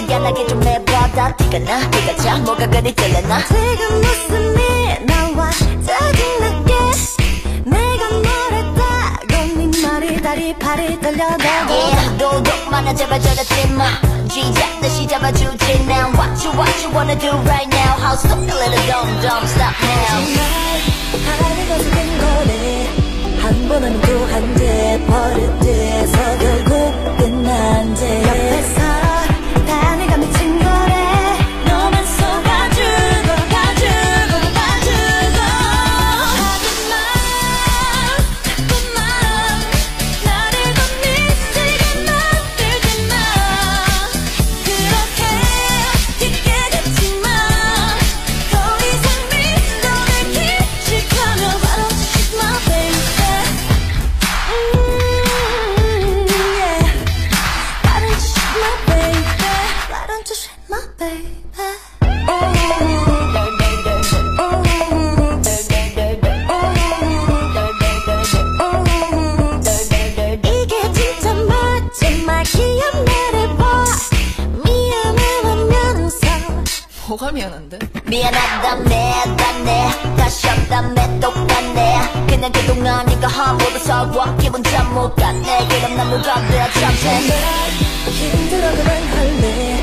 미안하게 좀 해봐다 티가 나 네가 자 뭐가 그리 떨려나 지금 무슨 일 나와 짜증나게 내가 뭐랬다고 네 말이 다리 팔이 떨려도 도둑만아 제발 저러지마 쥐잡듯이 잡아주지 now what you wanna do right now How stop a little don't stop now 하루가 속인 거네 한 번 하면 또 한 대 버릇돼서 결국 끝난 대 옆에서 다 내가 미친 거래 너만 속아주고 가주고 가주고 하지만 자꾸만 나를 더 미치게 만들지마 그렇게 깊게 닫지마 더 이상 미련을 깊직하면 Why don't you shoot my baby yeah Why don't you shoot my baby Why don't you shoot my baby 이게 진짜 마지막 기억나를 봐 미안해하면서 뭐가 미안한데? 미안하다네 다네 다시 한다네 똑같네 그냥 그동안 네가 한 모두 서워 기분 참 못 갔네 그럼 난 누가 돼야 참새 힘들어 그만할래